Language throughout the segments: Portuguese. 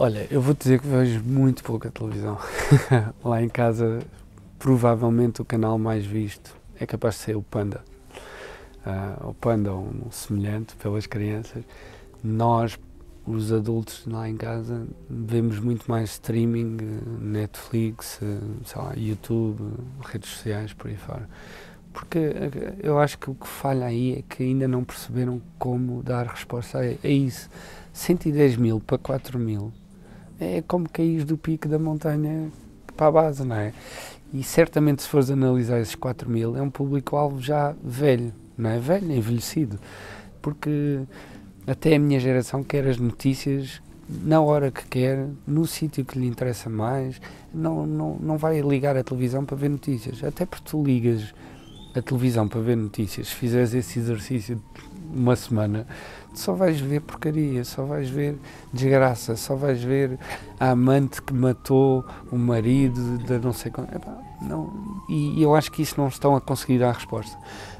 Olha, eu vou-te dizer que vejo muito pouca televisão. Lá em casa, provavelmente o canal mais visto é capaz de ser o Panda. O Panda ou um semelhante pelas crianças. Nós, os adultos lá em casa, vemos muito mais streaming, Netflix, sei lá, YouTube, redes sociais, por aí fora. Porque eu acho que o que falha aí é que ainda não perceberam como dar resposta a isso. 110 mil para 4 mil é como cair do pico da montanha para a base, não é? E certamente, se fores analisar esses 4 mil, é um público-alvo já velho, não é? Velho, envelhecido. Porque até a minha geração quer as notícias na hora que quer, no sítio que lhe interessa mais, não vai ligar a televisão para ver notícias. Até porque tu ligas a televisão para ver notícias, se fizeres esse exercício uma semana, só vais ver porcaria, só vais ver desgraça, só vais ver a amante que matou o marido de não sei como. E eu acho que isso não estão a conseguir dar resposta.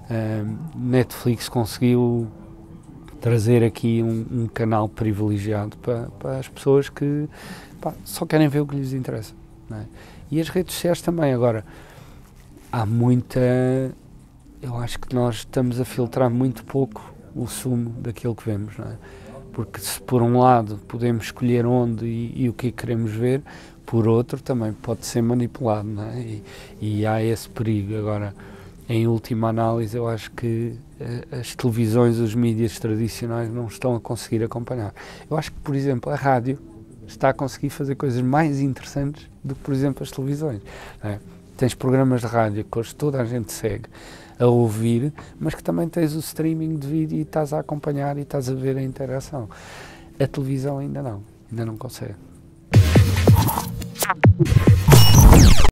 Netflix conseguiu trazer aqui um canal privilegiado para as pessoas que só querem ver o que lhes interessa, não é? E as redes sociais também. Agora, há muita... Eu acho que nós estamos a filtrar muito pouco o sumo daquilo que vemos, não é? Porque se por um lado podemos escolher onde e o que queremos ver, por outro também pode ser manipulado, não é? E há esse perigo. Agora, em última análise, eu acho que as televisões, os mídias tradicionais não estão a conseguir acompanhar. Eu acho que, por exemplo, a rádio está a conseguir fazer coisas mais interessantes do que, por exemplo, as televisões, não é? Tens programas de rádio que hoje toda a gente segue a ouvir, mas que também tens o streaming de vídeo e estás a acompanhar e estás a ver a interação. A televisão ainda não consegue.